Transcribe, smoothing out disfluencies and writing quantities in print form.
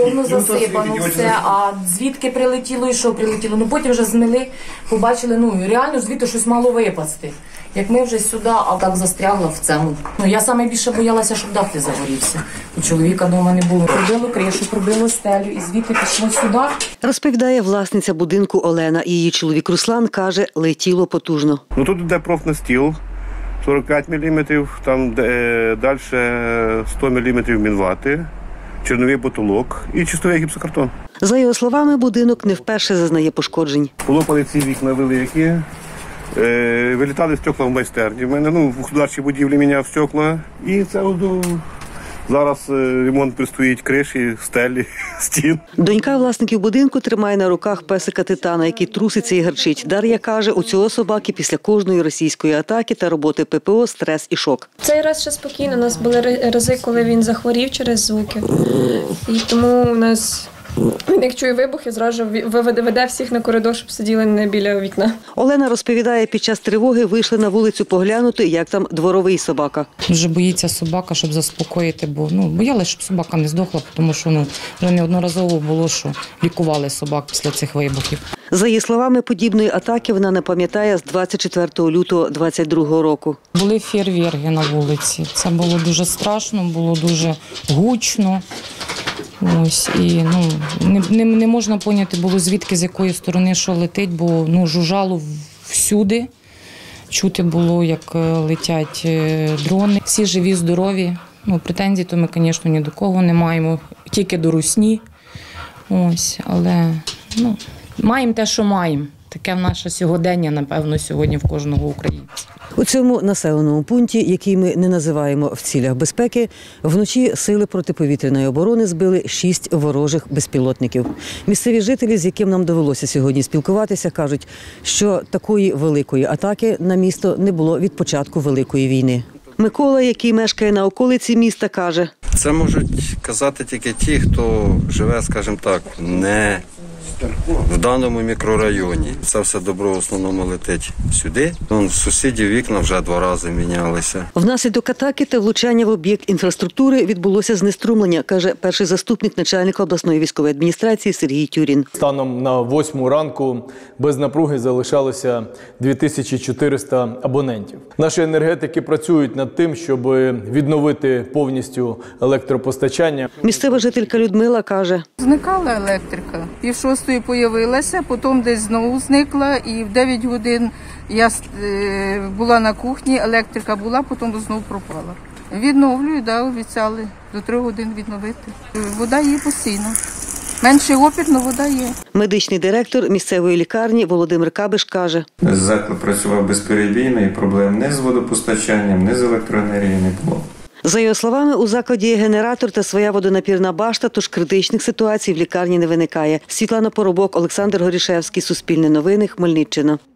бетонно засипано все, а звідки прилетіло і що прилетіло. Ну потім вже змили, побачили, ну реально звідти щось мало випасти. Як ми вже сюди, а так застрягла в цьому. Ну я саме більше боялася, щоб дах не загорівся. У чоловіка вдома не було. Пробило кришу, пробило стелю і звідти пішло сюди. Розповідає власниця будинку Олена. Її чоловік Руслан каже, летіло потужно. Ну тут йде профнастіл 45 мм, там далі 100 мм мінвати, чорновий потолок і чистовий гіпсокартон. За його словами, будинок не вперше зазнає пошкоджень. Полопали ці вікна великі, вилітали стекла в майстерні. У мене в господарчій будівлі міняв стекла. І це зараз ремонт предстоїть криші, стелі, стін. Донька власників будинку тримає на руках песика Титана, який труситься і гарчить. Дар'я каже, у цього собаки після кожної російської атаки та роботи ППО стрес і шок. Цей раз ще спокійно. У нас були рази, коли він захворів через звуки. І тому у нас... Він як чує вибухи, зразу веде всіх на коридор, щоб сиділи не біля вікна. Олена розповідає, під час тривоги вийшли на вулицю поглянути, як там дворовий собака. Дуже боїться собака, щоб заспокоїти, бо боялися, щоб собака не здохла, тому що вже неодноразово було, що лікували собак після цих вибухів. За її словами, подібної атаки вона не пам'ятає з 24 лютого 2022 року. Були фейерверки на вулиці. Це було дуже страшно, було дуже гучно. Ось, і не можна поняти було, звідки, з якої сторони, що летить, бо жужжало всюди. Чути було, як летять дрони. Всі живі, здорові. Претензій то ми, звісно, ні до кого не маємо, тільки до русні. Ось, але маємо те, що маємо. Таке в наше сьогодення, напевно, сьогодні в кожного українця. У цьому населеному пункті, який ми не називаємо в цілях безпеки, вночі сили протиповітряної оборони збили 6 ворожих безпілотників. Місцеві жителі, з яким нам довелося сьогодні спілкуватися, кажуть, що такої великої атаки на місто не було від початку Великої війни. Микола, який мешкає на околиці міста, каже: це можуть казати тільки ті, хто живе, скажімо так, не в даному мікрорайоні. Це все добро в основному летить сюди. В сусідів вікна вже 2 рази мінялися. Внаслідок атаки та влучання в об'єкт інфраструктури відбулося знеструмлення, каже перший заступник начальника обласної військової адміністрації Сергій Тюрін. Станом на 8 ранку без напруги залишалося 2400 абонентів. Наші енергетики працюють над тим, щоб відновити повністю електропостачання. Місцева жителька Людмила каже: зникала електрика. 5:30 появилася, потім десь знову зникла, і в 9 годин я була на кухні, електрика була, потім знову пропала. Відновлюю, обіцяли до 3 годин відновити. Вода є постійно. Менший опір, але вода є. Медичний директор місцевої лікарні Володимир Кабиш каже: заклад працював безперебійно і проблем не з водопостачанням, не з електроенергією не було. За його словами, у закладі є генератор та своя водонапірна башта, тож критичних ситуацій в лікарні не виникає. Світлана Поробок, Олександр Горішевський, Суспільне новини, Хмельниччина.